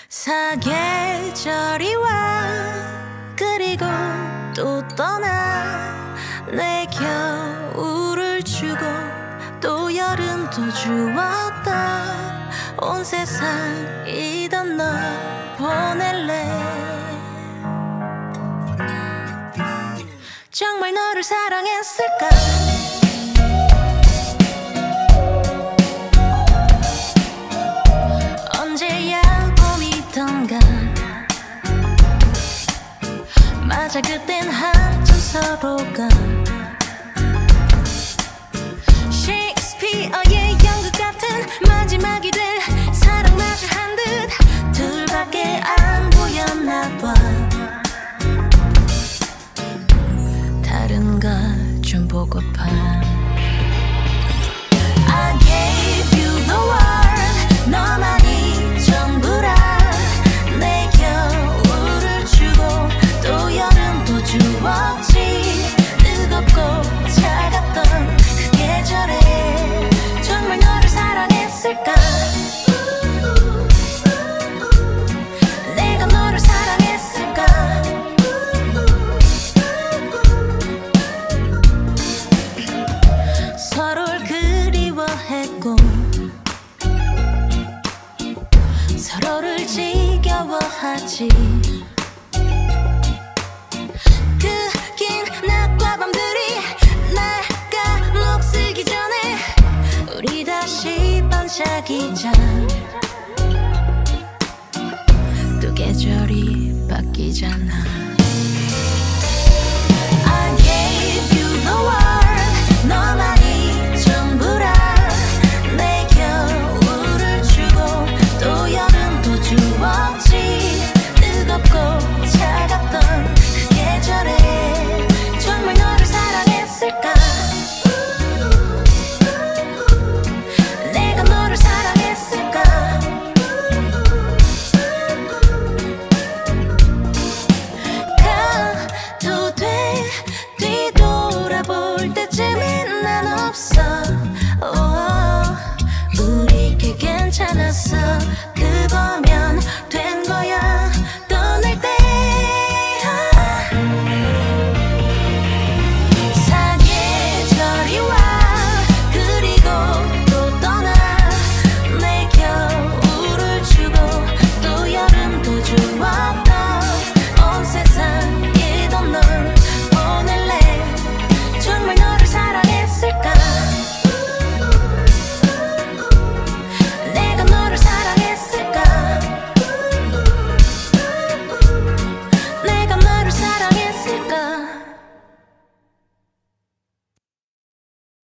사계절이 와 그리고 또 떠나 내 겨울을 주고 또 여름도 주었다 온 세상이던 널 보낼래 정말 너를 사랑했을까 언제야 봄이던가 맞아 그땐 한참 서로가 셰익스피어의 연극 같은 마지막이 될 사랑 마주 한 듯 둘밖에 안 보였나 봐 다른 것 좀 보고파 I gave you the world 너만이 전부라 내 겨울을 주고 또 여름도 주었지 뜨겁고 차갑던 그 계절에 정말 너를 사랑했을까 내가 너를 사랑했을까 서로를 그리워했고 서로를 지겨워하지 그 긴 낮과 밤들이 날 감옥쓰기 전에 우리 다시 반짝이자 또 계절이 바뀌잖아